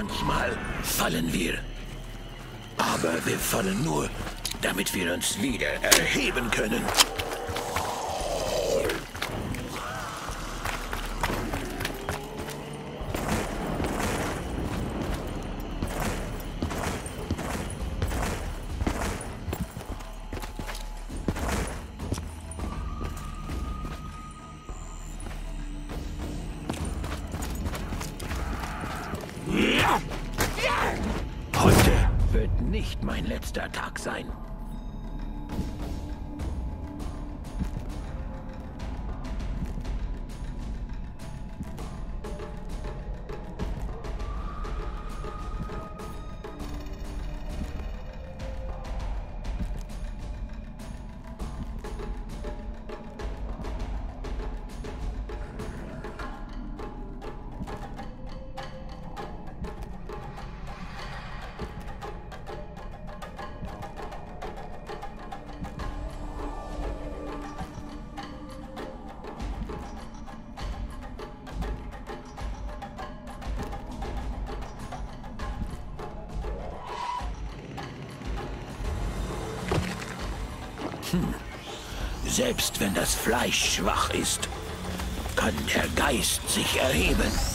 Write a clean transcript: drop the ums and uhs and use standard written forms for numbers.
Manchmal fallen wir. Aber wir fallen nur, damit wir uns wieder erheben können. Heute wird nicht mein letzter Tag sein. Selbst wenn das Fleisch schwach ist, kann der Geist sich erheben.